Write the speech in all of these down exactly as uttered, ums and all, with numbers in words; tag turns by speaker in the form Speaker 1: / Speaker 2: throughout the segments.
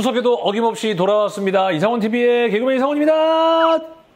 Speaker 1: 추석에도 어김없이 돌아왔습니다. 이상훈티비의 개그맨 이상훈입니다.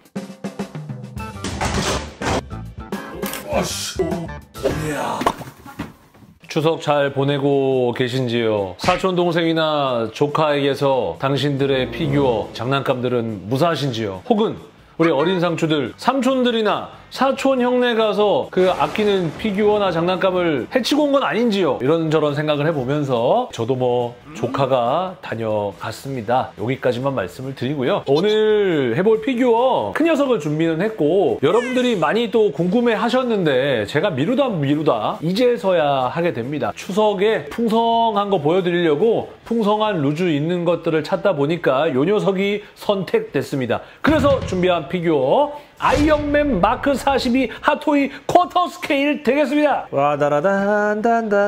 Speaker 1: 추석 잘 보내고 계신지요? 사촌 동생이나 조카에게서 당신들의 피규어, 장난감들은 무사하신지요? 혹은 우리 어린 상추들, 삼촌들이나 사촌 형네 가서 그 아끼는 피규어나 장난감을 해치고 온 건 아닌지요? 이런저런 생각을 해보면서 저도 뭐 조카가 다녀갔습니다. 여기까지만 말씀을 드리고요. 오늘 해볼 피규어 큰 녀석을 준비는 했고 여러분들이 많이 또 궁금해 하셨는데 제가 미루다 미루다 이제서야 하게 됩니다. 추석에 풍성한 거 보여드리려고 풍성한 루즈 있는 것들을 찾다 보니까 요 녀석이 선택됐습니다. 그래서 준비한 피규어 아이언맨 마크 사십이 핫토이 쿼터 스케일 되겠습니다. 와다라단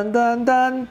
Speaker 1: 단단단단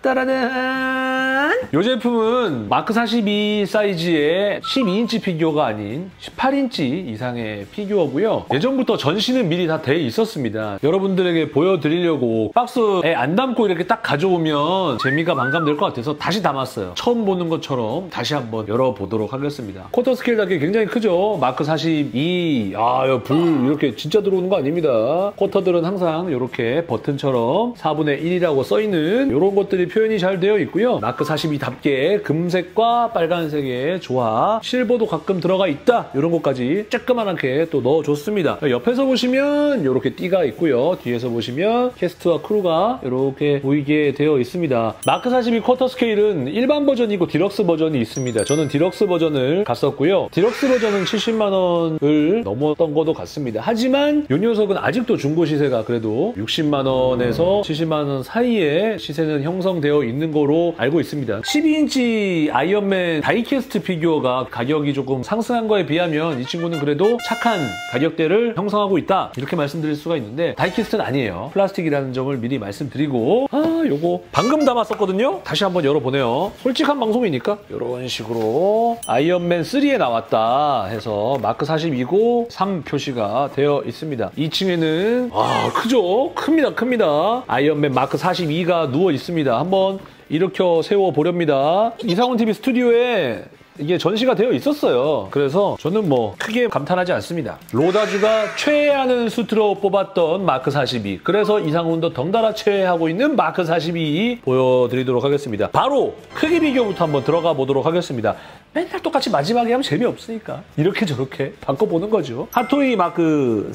Speaker 1: 따라단. 이 제품은 마크 사십이 사이즈의 십이 인치 피규어가 아닌 십팔 인치 이상의 피규어고요. 예전부터 전시는 미리 다 돼 있었습니다. 여러분들에게 보여드리려고 박스에 안 담고 이렇게 딱 가져오면 재미가 반감될 것 같아서 다시 담았어요. 처음 보는 것처럼 다시 한번 열어보도록 하겠습니다. 쿼터 스케일답게 굉장히 크죠. 마크 사십이. 아, 불 이렇게 진짜 들어오는 거 아닙니다. 쿼터들은 항상 이렇게 버튼처럼 사분의 일이라고 써있는 이런 것들이 표현이 잘 되어 있고요. 마크 사십이답게 금색과 빨간색의 조화, 실버도 가끔 들어가 있다. 이런 것까지 쬐끄만하게 또 넣어줬습니다. 옆에서 보시면 이렇게 띠가 있고요. 뒤에서 보시면 캐스트와 크루가 이렇게 보이게 되어 있습니다. 마크 사십이 쿼터 스케일은 일반 버전이고 디럭스 버전이 있습니다. 저는 디럭스 버전을 갔었고요. 디럭스 버전은 칠십만 원을 넘었던 것도 같습니다. 하지만 이 녀석은 아직도 중고 시세가 그래도 육십만 원에서 칠십만 원 사이에 시세는 형성되어 있는 거로 알고 있습니다. 십이 인치 아이언맨 다이캐스트 피규어가 가격이 조금 상승한 거에 비하면 이 친구는 그래도 착한 가격대를 형성하고 있다. 이렇게 말씀드릴 수가 있는데 다이캐스트는 아니에요. 플라스틱이라는 점을 미리 말씀드리고 아 요거 방금 담았었거든요. 다시 한번 열어보네요. 솔직한 방송이니까 이런 식으로 아이언맨 쓰리에 나왔다 해서 마크 사십이고 삼 표시가 되어 있습니다. 이 층에는 아 크죠? 큽니다 큽니다. 아이언맨 마크 사십이가 누워 있습니다. 한번 일으켜 세워 보렵니다. 이상훈티비 스튜디오에 이게 전시가 되어 있었어요. 그래서 저는 뭐 크게 감탄하지 않습니다. 로다주가 최애하는 수트로 뽑았던 마크 사십이. 그래서 이상훈도 덩달아 최애하고 있는 마크 사십이 보여드리도록 하겠습니다. 바로 크기 비교부터 한번 들어가 보도록 하겠습니다. 맨날 똑같이 마지막에 하면 재미없으니까 이렇게 저렇게 바꿔보는 거죠. 핫토이 마크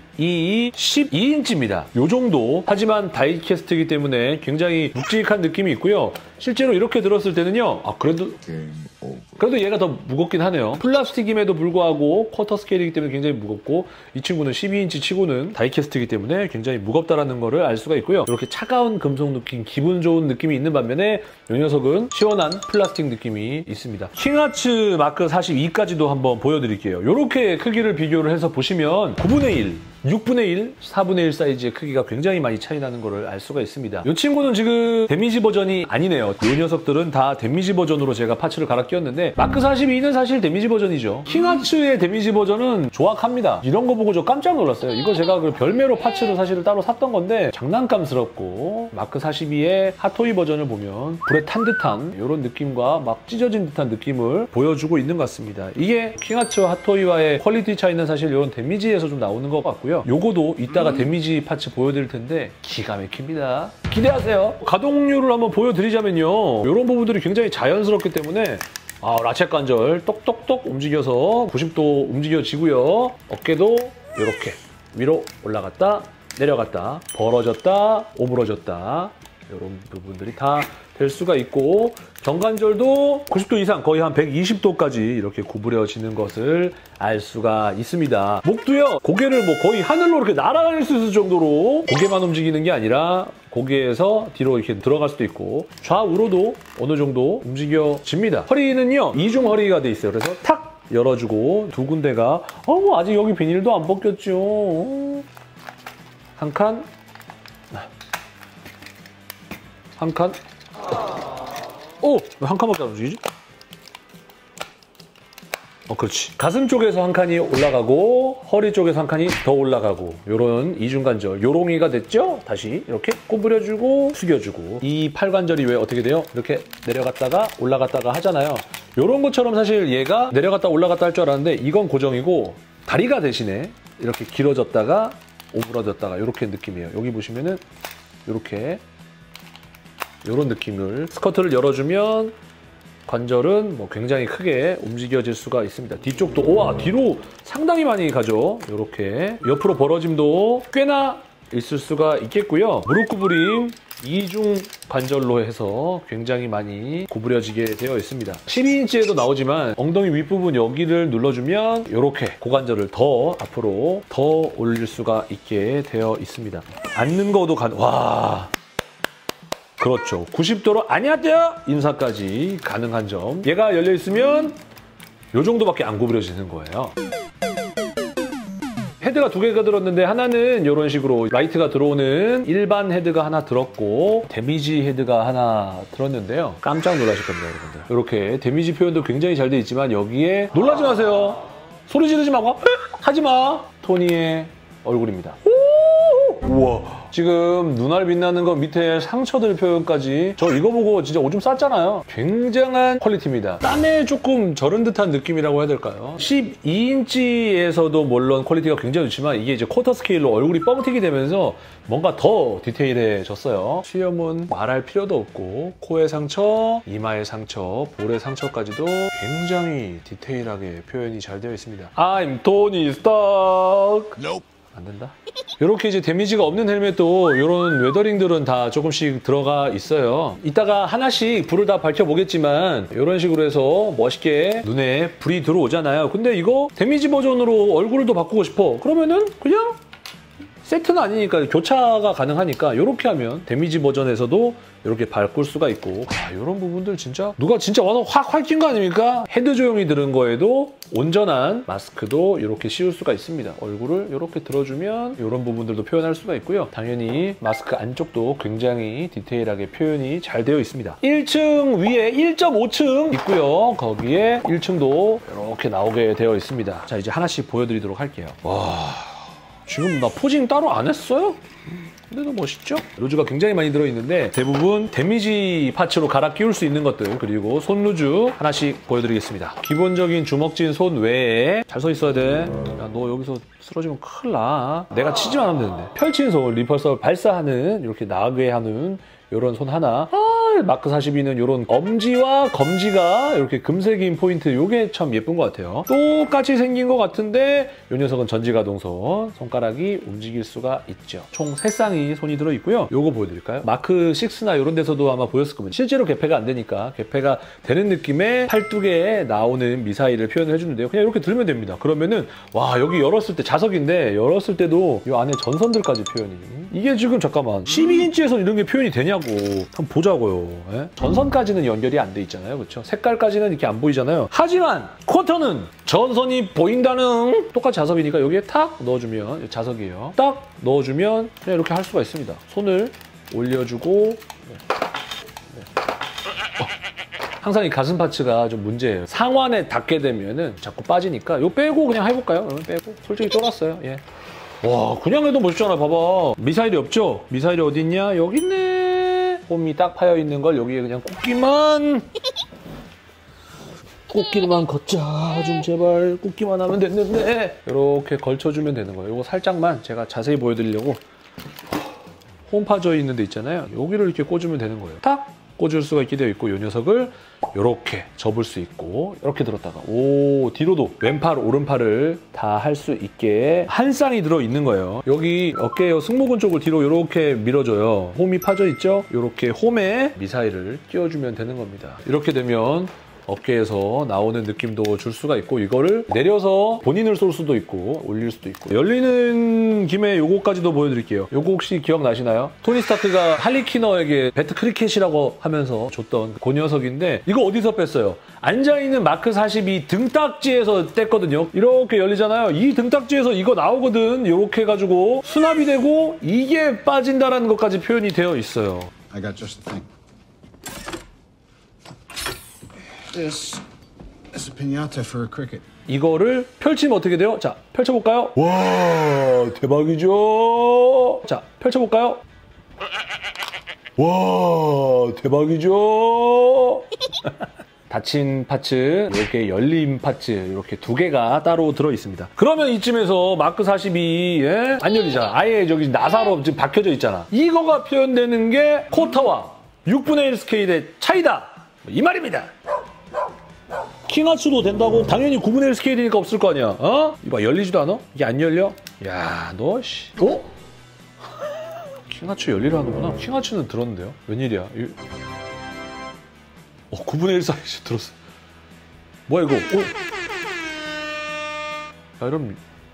Speaker 1: 사십이 십이 인치입니다. 요 정도. 하지만 다이캐스트이기 때문에 굉장히 묵직한 느낌이 있고요. 실제로 이렇게 들었을 때는요. 아 그래도 그래도 얘가 더 무겁긴 하네요. 플라스틱임에도 불구하고 쿼터 스케일이기 때문에 굉장히 무겁고 이 친구는 십이 인치 치고는 다이캐스트이기 때문에 굉장히 무겁다라는 거를 알 수가 있고요. 이렇게 차가운 금속 느낌, 기분 좋은 느낌이 있는 반면에 이 녀석은 시원한 플라스틱 느낌이 있습니다. 킹아츠 마크 사십이까지도 한번 보여드릴게요. 이렇게 크기를 비교를 해서 보시면 구분의 일, 육분의 일, 사분의 일 사이즈의 크기가 굉장히 많이 차이 나는 거를 알 수가 있습니다. 이 친구는 지금 데미지 버전이 아니네요. 이 녀석들은 다 데미지 버전으로 제가 파츠를 갈아 끼웠는데 마크 사십이는 사실 데미지 버전이죠. 킹아츠의 데미지 버전은 조악합니다. 이런 거 보고 저 깜짝 놀랐어요. 이거 제가 그 별매로 파츠를 사실 따로 샀던 건데 장난감스럽고 마크 사십이의 핫토이 버전을 보면 불에 탄 듯한 이런 느낌과 막 찢어진 듯한 느낌을 보여주고 있는 것 같습니다. 이게 킹아츠와 핫토이와의 퀄리티 차이는 사실 이런 데미지에서 좀 나오는 것 같고요. 요거도 이따가 데미지 파츠 보여드릴 텐데 기가 막힙니다. 기대하세요. 가동률을 한번 보여드리자면요. 이런 부분들이 굉장히 자연스럽기 때문에 아, 라쳇 관절 똑똑똑 움직여서 구십 도 움직여지고요. 어깨도 이렇게 위로 올라갔다 내려갔다 벌어졌다 오므러졌다 이런 부분들이 다 될 수가 있고 정관절도 구십 도 이상 거의 한 백이십 도까지 이렇게 구부려지는 것을 알 수가 있습니다. 목도요. 고개를 뭐 거의 하늘로 이렇게 날아갈 수 있을 정도로 고개만 움직이는 게 아니라 고개에서 뒤로 이렇게 들어갈 수도 있고 좌우로도 어느 정도 움직여집니다. 허리는요. 이중 허리가 돼 있어요. 그래서 탁 열어주고 두 군데가 어 아직 여기 비닐도 안 벗겼죠. 한 칸 한 칸 오! 왜 한 칸밖에 안 움직이지? 어, 그렇지. 가슴 쪽에서 한 칸이 올라가고 허리 쪽에서 한 칸이 더 올라가고 요런 이중관절, 요롱이가 됐죠? 다시 이렇게 구부려주고 숙여주고 이 팔관절이 왜 어떻게 돼요? 이렇게 내려갔다가 올라갔다가 하잖아요. 이런 것처럼 사실 얘가 내려갔다 올라갔다 할 줄 알았는데 이건 고정이고 다리가 대신에 이렇게 길어졌다가 오므라졌다가 이렇게 느낌이에요. 여기 보시면은 이렇게 이런 느낌을 스커트를 열어주면 관절은 뭐 굉장히 크게 움직여질 수가 있습니다. 뒤쪽도 우와 뒤로 상당히 많이 가죠. 이렇게 옆으로 벌어짐도 꽤나 있을 수가 있겠고요. 무릎 구부림 이중 관절로 해서 굉장히 많이 구부려지게 되어 있습니다. 십이 인치에도 나오지만 엉덩이 윗부분 여기를 눌러주면 이렇게 고관절을 더 앞으로 더 올릴 수가 있게 되어 있습니다. 앉는 거도 가... 와... 그렇죠. 구십 도로 아니었대요! 인사까지 가능한 점. 얘가 열려있으면 이 정도밖에 안 구부려지는 거예요. 헤드가 두 개가 들었는데 하나는 이런 식으로 라이트가 들어오는 일반 헤드가 하나 들었고 데미지 헤드가 하나 들었는데요. 깜짝 놀라실 겁니다, 여러분들. 이렇게 데미지 표현도 굉장히 잘 돼 있지만 여기에 놀라지 마세요. 소리 지르지 말고 하지 마. 토니의 얼굴입니다. 우와. 지금 눈알 빛나는 거 밑에 상처들 표현까지 저 이거 보고 진짜 오줌 쌌잖아요. 굉장한 퀄리티입니다. 땀에 조금 절은 듯한 느낌이라고 해야 될까요? 십이 인치에서도 물론 퀄리티가 굉장히 좋지만 이게 이제 쿼터 스케일로 얼굴이 뻥튀기 되면서 뭔가 더 디테일해졌어요. 수염은 말할 필요도 없고 코의 상처, 이마의 상처, 볼의 상처까지도 굉장히 디테일하게 표현이 잘 되어 있습니다. I'm Tony Stark. Nope. 안 된다. 이렇게 이제 데미지가 없는 헬멧도 이런 웨더링들은 다 조금씩 들어가 있어요. 이따가 하나씩 불을 다 밝혀보겠지만 이런 식으로 해서 멋있게 눈에 불이 들어오잖아요. 근데 이거 데미지 버전으로 얼굴도 바꾸고 싶어. 그러면은 그냥 세트는 아니니까 교차가 가능하니까 이렇게 하면 데미지 버전에서도 이렇게 바꿀 수가 있고 아, 이런 부분들 진짜 누가 진짜 와서 확 활낀 거 아닙니까? 헤드 조형이 들은 거에도 온전한 마스크도 이렇게 씌울 수가 있습니다. 얼굴을 이렇게 들어주면 이런 부분들도 표현할 수가 있고요. 당연히 마스크 안쪽도 굉장히 디테일하게 표현이 잘 되어 있습니다. 일 층 위에 일 점 오 층 있고요. 거기에 일 층도 이렇게 나오게 되어 있습니다. 자, 이제 하나씩 보여드리도록 할게요. 와... 지금 나 포징 따로 안 했어요? 근데도 멋있죠? 루즈가 굉장히 많이 들어있는데 대부분 데미지 파츠로 갈아 끼울 수 있는 것들 그리고 손 루즈 하나씩 보여드리겠습니다. 기본적인 주먹진 손 외에 잘 서 있어야 돼. 야, 너 여기서 쓰러지면 큰일 나. 내가 치지만 하면 되는데. 펼친 손, 리펄서 발사하는 이렇게 나게 하는 이런 손 하나. 아, 마크 사십이는 이런 엄지와 검지가 이렇게 금색인 포인트 이게 참 예쁜 것 같아요. 똑같이 생긴 것 같은데 이 녀석은 전지가동손 손가락이 움직일 수가 있죠. 총 세 쌍이 손이 들어있고요. 요거 보여드릴까요? 마크 식스나 이런 데서도 아마 보였을 겁니다. 실제로 개폐가 안 되니까 개폐가 되는 느낌의 팔뚝에 나오는 미사일을 표현을 해주는데요. 그냥 이렇게 들면 됩니다. 그러면은 와 여기 열었을 때 자석인데 열었을 때도 이 안에 전선들까지 표현이 이게 지금 잠깐만 십이 인치에서 이런 게 표현이 되냐고 한번 보자고요. 예? 전선까지는 연결이 안 돼 있잖아요. 그렇죠? 색깔까지는 이렇게 안 보이잖아요. 하지만 쿼터는 전선이 보인다는 똑같이 자석이니까 여기에 탁 넣어주면 자석이에요. 딱 넣어주면 그냥 이렇게 할 수가 있습니다. 손을 올려주고 네. 네. 어. 항상 이 가슴 파츠가 좀 문제예요. 상완에 닿게 되면은 자꾸 빠지니까 이거 빼고 그냥 해볼까요? 그러면 빼고 솔직히 쫄았어요. 예. 와 그냥 해도 멋있잖아. 봐봐. 미사일이 없죠? 미사일이 어디 있냐? 여기 있네. 홈이 딱 파여 있는 걸 여기에 그냥 꽂기만 꽂기만 걷자 좀 제발 꽂기만 하면 됐는데 이렇게 걸쳐주면 되는 거예요. 이거 살짝만 제가 자세히 보여드리려고 홈 파져 있는 데 있잖아요. 여기를 이렇게 꽂으면 되는 거예요. 탁 꽂을 수가 있게 되어 있고 이 녀석을 이렇게 접을 수 있고 이렇게 들었다가 오 뒤로도 왼팔 오른팔을 다 할 수 있게 한 쌍이 들어있는 거예요. 여기 어깨 승모근 쪽을 뒤로 이렇게 밀어줘요. 홈이 파져 있죠? 이렇게 홈에 미사일을 끼워주면 되는 겁니다. 이렇게 되면 어깨에서 나오는 느낌도 줄 수가 있고 이거를 내려서 본인을 쏠 수도 있고 올릴 수도 있고 열리는 김에 요거까지도 보여드릴게요. 요거 혹시 기억나시나요? 토니 스타크가 할리퀴너에게 배트 크리켓이라고 하면서 줬던 그 녀석인데 이거 어디서 뺐어요? 앉아있는 마크 사십이 등딱지에서 뗐거든요. 이렇게 열리잖아요. 이 등딱지에서 이거 나오거든. 이렇게 해가지고 수납이 되고 이게 빠진다라는 것까지 표현이 되어 있어요.
Speaker 2: I got just the thing. This is a piñata for a cricket.
Speaker 1: 이거를 펼치면 어떻게 돼요? 자, 펼쳐볼까요? 와, 대박이죠? 자, 펼쳐볼까요? 와, 대박이죠? 닫힌 파츠, 이렇게 열린 파츠 이렇게 두 개가 따로 들어 있습니다. 그러면 이쯤에서 마크 사십이 예? 안 열리잖아. 아예 저기 나사로 지금 박혀져 있잖아. 이거가 표현되는 게 쿼터와 육분의 일 스케일의 차이다. 이 말입니다. 킹하츠도 된다고? 당연히 구분의 일 스케일이니까 없을 거 아니야. 어? 이봐, 열리지도 않아? 이게 안 열려? 야, 너 씨. 어? 킹하츠 열리라는구나. 킹하츠는 들었는데요? 웬일이야? 이... 어, 구분의 일 사이즈 들었어. 뭐야 이거? 어? 야, 이런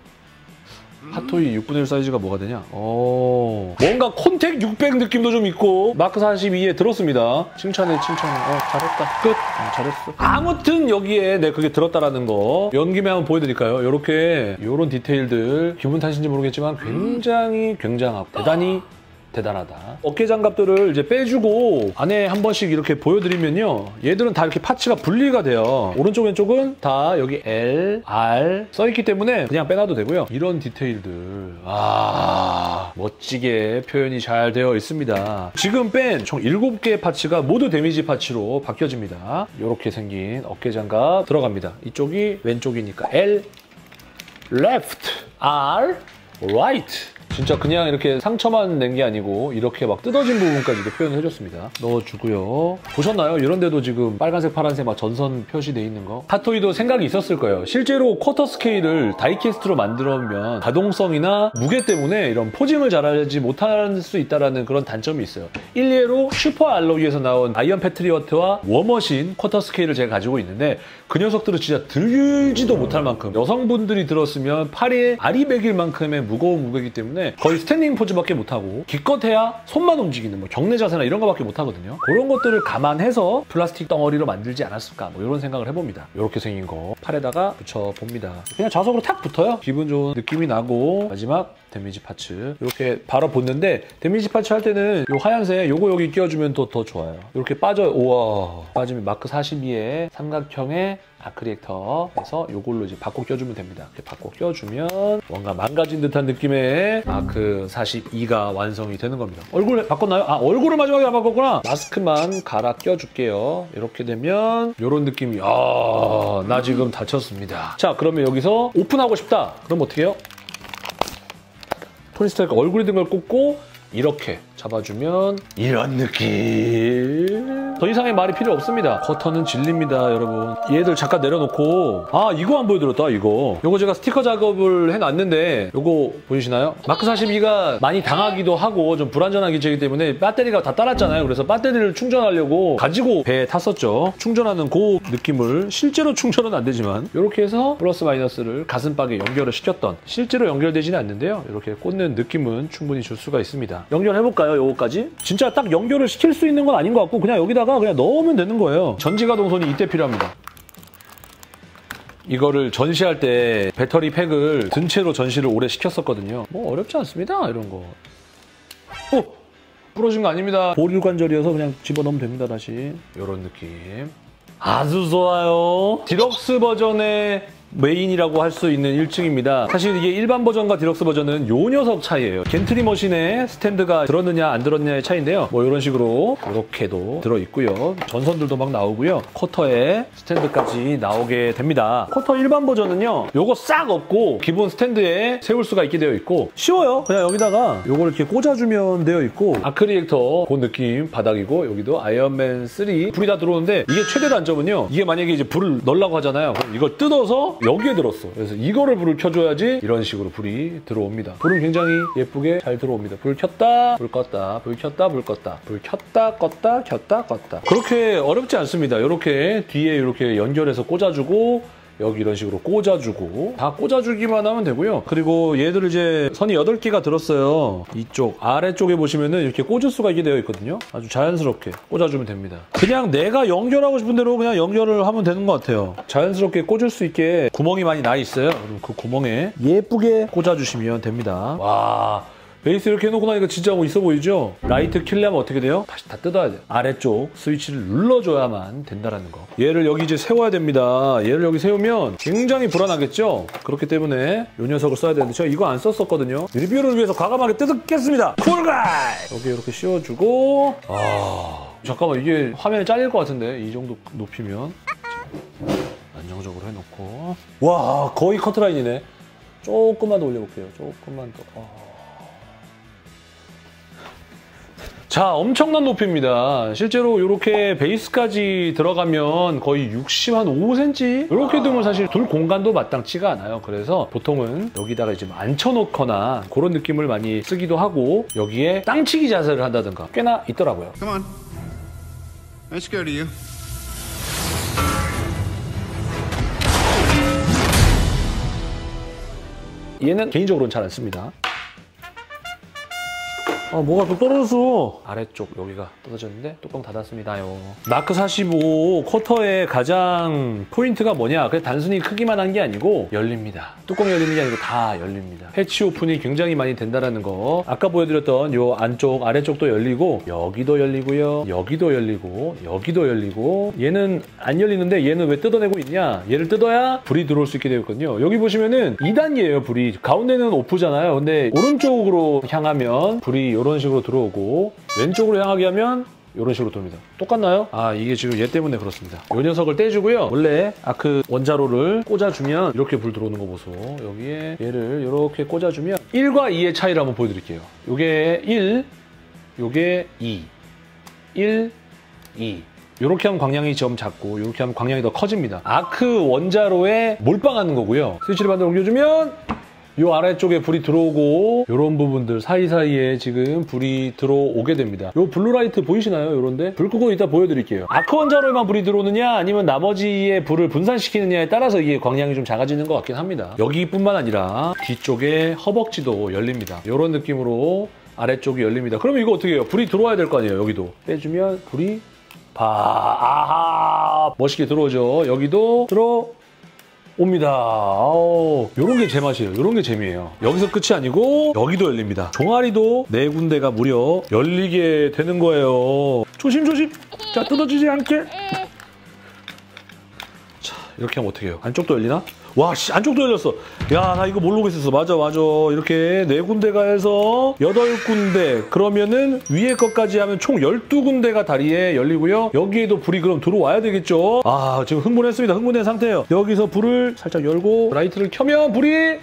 Speaker 1: 핫토이 육분의 일 사이즈가 뭐가 되냐? 어, 뭔가 콘택 육백 느낌도 좀 있고 마크 사십이에 들었습니다. 칭찬해 칭찬해. 어, 잘했다. 끝. 어, 잘했어. 아무튼 여기에 내 그게 들었다라는 거 연김에 한번 보여드릴까요? 요렇게 요런 디테일들 기분 탓인지 모르겠지만 굉장히 굉장하고 대단히 대단하다. 어깨 장갑들을 이제 빼주고 안에 한 번씩 이렇게 보여드리면요. 얘들은 다 이렇게 파츠가 분리가 돼요. 오른쪽 왼쪽은 다 여기 L, R 써있기 때문에 그냥 빼놔도 되고요. 이런 디테일들. 아, 멋지게 표현이 잘 되어 있습니다. 지금 뺀 총 일곱 개의 파츠가 모두 데미지 파츠로 바뀌어집니다. 이렇게 생긴 어깨 장갑 들어갑니다. 이쪽이 왼쪽이니까 L, left, R, right. 진짜 그냥 이렇게 상처만 낸 게 아니고 이렇게 막 뜯어진 부분까지도 표현을 해줬습니다. 넣어주고요. 보셨나요? 이런 데도 지금 빨간색, 파란색 막 전선 표시돼 있는 거. 핫토이도 생각이 있었을 거예요. 실제로 쿼터 스케일을 다이캐스트로 만들면 가동성이나 무게 때문에 이런 포징을 잘하지 못할 수 있다는 그런 단점이 있어요. 일례로 슈퍼 알로이에서 나온 아이언 패트리어트와 워머신 쿼터 스케일을 제가 가지고 있는데 그 녀석들은 진짜 들지도 못할 만큼 여성분들이 들었으면 팔에 알이 베길 만큼의 무거운 무게이기 때문에 거의 스탠딩 포즈밖에 못하고 기껏해야 손만 움직이는 뭐 경례 자세나 이런 거밖에 못하거든요. 그런 것들을 감안해서 플라스틱 덩어리로 만들지 않았을까 뭐 이런 생각을 해봅니다. 이렇게 생긴 거 팔에다가 붙여봅니다. 그냥 좌석으로 탁 붙어요. 기분 좋은 느낌이 나고 마지막 데미지 파츠 이렇게 바로 붙는데 데미지 파츠 할 때는 이 하얀색 요거 여기 끼워주면 또 더 좋아요. 이렇게 빠져 우와 빠지면 마크 사십이의 삼각형의 아크리액터에서 요걸로 이제 바꿔 껴주면 됩니다. 이렇게 바꿔 껴주면 뭔가 망가진 듯한 느낌의 마크 사십이가 완성이 되는 겁니다. 얼굴 바꿨나요? 아, 얼굴을 마지막에 안 바꿨구나. 마스크만 갈아 껴줄게요. 이렇게 되면 이런 느낌이 아, 나 지금 다쳤습니다. 자, 그러면 여기서 오픈하고 싶다. 그럼 어떻게 해요? 토니 스타크가 얼굴이 든 걸 꽂고 이렇게 잡아주면 이런 느낌. 더 이상의 말이 필요 없습니다. 커터는 진리입니다, 여러분. 얘들 잠깐 내려놓고 아, 이거 안 보여드렸다, 이거. 요거 제가 스티커 작업을 해놨는데 요거 보이시나요? 마크 사십이가 많이 당하기도 하고 좀 불안전한 기체이기 때문에 배터리가 다 따랐잖아요. 그래서 배터리를 충전하려고 가지고 배에 탔었죠. 충전하는 그 느낌을 실제로 충전은 안 되지만 이렇게 해서 플러스 마이너스를 가슴팍에 연결을 시켰던 실제로 연결되지는 않는데요. 이렇게 꽂는 느낌은 충분히 줄 수가 있습니다. 연결해볼까요? 요거까지? 진짜 딱 연결을 시킬 수 있는 건 아닌 것 같고 그냥 여기다가 그냥 넣으면 되는 거예요. 전지가동선이 이때 필요합니다. 이거를 전시할 때 배터리 팩을 든 채로 전시를 오래 시켰었거든요. 뭐 어렵지 않습니다, 이런 거. 어? 부러진 거 아닙니다. 보류관절이어서 그냥 집어넣으면 됩니다, 다시. 이런 느낌. 아주 좋아요. 디럭스 버전의 메인이라고 할 수 있는 일 층입니다. 사실 이게 일반 버전과 디럭스 버전은 요 녀석 차이예요. 겐트리 머신에 스탠드가 들었느냐 안 들었느냐의 차이인데요. 뭐 이런 식으로 이렇게도 들어있고요. 전선들도 막 나오고요. 커터에 스탠드까지 나오게 됩니다. 커터 일반 버전은요. 요거 싹 없고 기본 스탠드에 세울 수가 있게 되어 있고 쉬워요. 그냥 여기다가 요걸 이렇게 꽂아주면 되어 있고 아크릴액터 그 느낌 바닥이고 여기도 아이언맨 쓰리 불이 다 들어오는데 이게 최대 단점은요. 이게 만약에 이제 불을 넣으려고 하잖아요. 그럼 이걸 뜯어서 여기에 들었어. 그래서 이거를 불을 켜줘야지 이런 식으로 불이 들어옵니다. 불은 굉장히 예쁘게 잘 들어옵니다. 불 켰다, 불 껐다, 불 켰다, 불 껐다, 불 켰다, 껐다, 켰다, 껐다. 그렇게 어렵지 않습니다. 이렇게 뒤에 이렇게 연결해서 꽂아주고 여기 이런 식으로 꽂아주고 다 꽂아주기만 하면 되고요. 그리고 얘들을 이제 선이 여덟 개가 들었어요. 이쪽 아래쪽에 보시면은 이렇게 꽂을 수가 있게 되어 있거든요. 아주 자연스럽게 꽂아주면 됩니다. 그냥 내가 연결하고 싶은 대로 그냥 연결을 하면 되는 것 같아요. 자연스럽게 꽂을 수 있게 구멍이 많이 나 있어요. 그럼 그 구멍에 예쁘게 꽂아주시면 됩니다. 와, 베이스 이렇게 해놓고 나니까 진짜 뭐 있어 보이죠? 라이트 켜려면 어떻게 돼요? 다시 다 뜯어야 돼요. 아래쪽 스위치를 눌러줘야만 된다는 거. 얘를 여기 이제 세워야 됩니다. 얘를 여기 세우면 굉장히 불안하겠죠? 그렇기 때문에 이 녀석을 써야 되는데 제가 이거 안 썼었거든요. 리뷰를 위해서 과감하게 뜯겠습니다. 쿨가이! 여기 이렇게 씌워주고 아... 잠깐만, 이게 화면에 잘릴 것 같은데 이 정도 높이면 안정적으로 해놓고. 와, 거의 커트라인이네. 조금만 더 올려볼게요. 조금만 더. 어. 자, 엄청난 높이입니다. 실제로 이렇게 베이스까지 들어가면 거의 육십오 센티미터? 이렇게 두면 사실 둘 공간도 마땅치가 않아요. 그래서 보통은 여기다가 이제 앉혀놓거나 그런 느낌을 많이 쓰기도 하고 여기에 땅치기 자세를 한다든가 꽤나 있더라고요.
Speaker 2: Come on. Let's go to you.
Speaker 1: 얘는 개인적으로는 잘 안 씁니다. 아, 뭐가 또 떨어졌어. 아래쪽 여기가 떨어졌는데 뚜껑 닫았습니다요. 마크 사십오 커터의 가장 포인트가 뭐냐? 그냥 단순히 크기만 한 게 아니고 열립니다. 뚜껑 열리는 게 아니고 다 열립니다. 패치 오픈이 굉장히 많이 된다는 거. 아까 보여드렸던 요 안쪽, 아래쪽도 열리고 여기도 열리고요. 여기도 열리고 여기도 열리고 얘는 안 열리는데 얘는 왜 뜯어내고 있냐? 얘를 뜯어야 불이 들어올 수 있게 되어 있거든요. 여기 보시면은 이 단계예요, 불이. 가운데는 오프잖아요. 근데 오른쪽으로 향하면 불이 이런 식으로 들어오고 왼쪽으로 향하게 하면 이런 식으로 돕니다. 똑같나요? 아, 이게 지금 얘 때문에 그렇습니다. 이 녀석을 떼주고요. 원래 아크 원자로를 꽂아주면 이렇게 불 들어오는 거 보소. 여기에 얘를 이렇게 꽂아주면 일과 이의 차이를 한번 보여드릴게요. 요게 일, 요게 이. 일, 이. 이렇게 하면 광량이 좀 작고 이렇게 하면 광량이 더 커집니다. 아크 원자로에 몰빵하는 거고요. 스위치를 반대로 옮겨주면 이 아래쪽에 불이 들어오고 이런 부분들 사이사이에 지금 불이 들어오게 됩니다. 이 블루라이트 보이시나요? 이런데? 불 끄고 이따 보여드릴게요. 아크 원자로에만 불이 들어오느냐 아니면 나머지의 불을 분산시키느냐에 따라서 이게 광량이 좀 작아지는 것 같긴 합니다. 여기뿐만 아니라 뒤쪽에 허벅지도 열립니다. 이런 느낌으로 아래쪽이 열립니다. 그러면 이거 어떻게 해요? 불이 들어와야 될 거 아니에요? 여기도. 빼주면 불이 바... 아하! 멋있게 들어오죠. 여기도 들어... 옵니다. 아우, 요런 게 제맛이에요. 요런 게 재미예요. 여기서 끝이 아니고 여기도 열립니다. 종아리도 네 군데가 무려 열리게 되는 거예요. 조심조심. 자, 뜯어지지 않게. 자, 이렇게 하면 어떻게 해요? 안쪽도 열리나? 와, 씨, 안쪽도 열렸어. 야, 나 이거 모르고 있었어. 맞아, 맞아. 이렇게 네 군데가 해서 여덟 군데. 그러면은 위에 것까지 하면 총 열두 군데가 다리에 열리고요. 여기에도 불이 그럼 들어와야 되겠죠? 아, 지금 흥분했습니다. 흥분된 상태예요. 여기서 불을 살짝 열고 라이트를 켜면 불이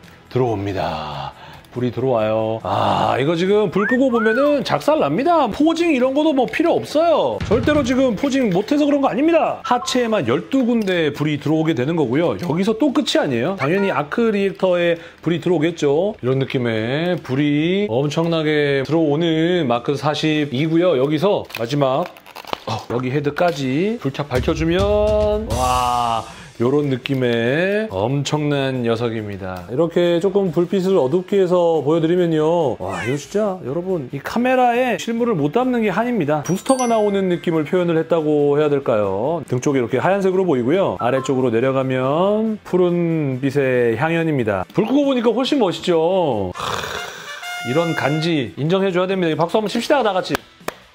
Speaker 1: 들어옵니다. 불이 들어와요. 아, 이거 지금 불 끄고 보면은 작살납니다. 포징 이런 것도 뭐 필요 없어요. 절대로 지금 포징 못해서 그런 거 아닙니다. 하체에만 열두 군데 불이 들어오게 되는 거고요. 여기서 또 끝이 아니에요. 당연히 아크 리액터에 불이 들어오겠죠. 이런 느낌의 불이 엄청나게 들어오는 마크 사십이고요. 여기서 마지막 어, 여기 헤드까지 불착 밝혀주면 와... 이런 느낌의 엄청난 녀석입니다. 이렇게 조금 불빛을 어둡게 해서 보여드리면요. 와, 이거 진짜 여러분 이 카메라에 실물을 못 담는 게 한입니다. 부스터가 나오는 느낌을 표현을 했다고 해야 될까요? 등 쪽이 이렇게 하얀색으로 보이고요. 아래쪽으로 내려가면 푸른 빛의 향연입니다. 불 끄고 보니까 훨씬 멋있죠? 하, 이런 간지 인정해줘야 됩니다. 박수 한번 칩시다, 다 같이.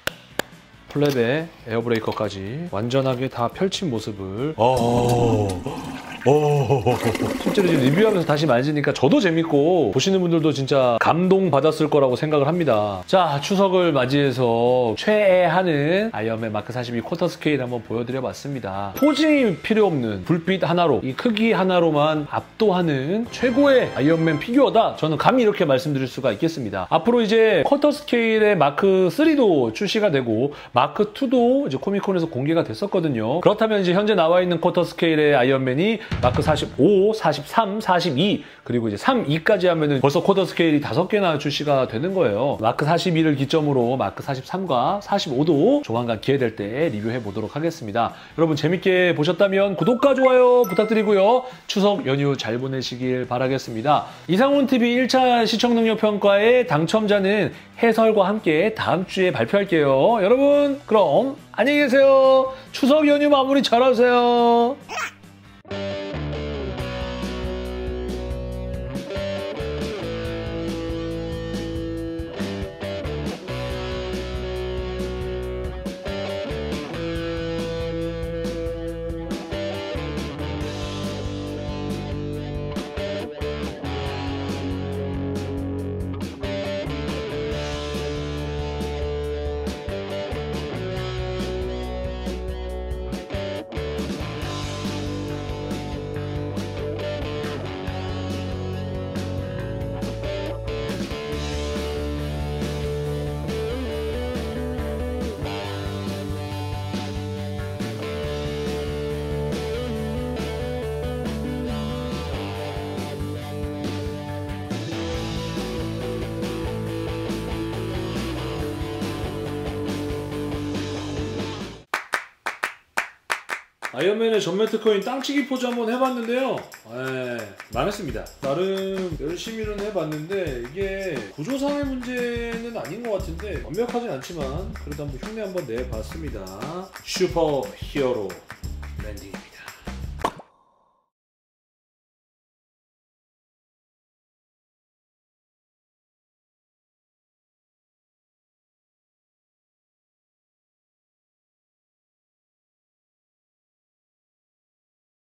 Speaker 1: 플랩에 에어브레이커까지 완전하게 다 펼친 모습을 오, 오. 실제로 지금 리뷰하면서 다시 만지니까 저도 재밌고 보시는 분들도 진짜 감동받았을 거라고 생각을 합니다. 자, 추석을 맞이해서 최애하는 아이언맨 마크 사십이 쿼터 스케일 한번 보여드려봤습니다. 포징이 필요 없는 불빛 하나로 이 크기 하나로만 압도하는 최고의 아이언맨 피규어다. 저는 감히 이렇게 말씀드릴 수가 있겠습니다. 앞으로 이제 쿼터 스케일의 마크 쓰리도 출시가 되고 마크 투도 이제 코미콘에서 공개가 됐었거든요. 그렇다면 이제 현재 나와 있는 쿼터 스케일의 아이언맨이 마크 사십오, 사십삼, 사십이 그리고 이제 삼, 이까지 하면은 벌써 쿼터 스케일이 다섯 개나 출시가 되는 거예요. 마크 사십이를 기점으로 마크 사십삼과 사십오도 조만간 기회될 때 리뷰해 보도록 하겠습니다. 여러분 재밌게 보셨다면 구독과 좋아요 부탁드리고요. 추석 연휴 잘 보내시길 바라겠습니다. 이상훈티비 일 차 시청 능력 평가의 당첨자는 해설과 함께 다음 주에 발표할게요. 여러분 그럼 안녕히 계세요. 추석 연휴 마무리 잘하세요. 아이언맨의 전매 특허인 땅치기 포즈 한번 해봤는데요. 에, 망했습니다. 나름 열심히는 해봤는데 이게 구조상의 문제는 아닌 것 같은데 완벽하진 않지만 그래도 한번 흉내 한번 내봤습니다. 슈퍼 히어로 랜딩.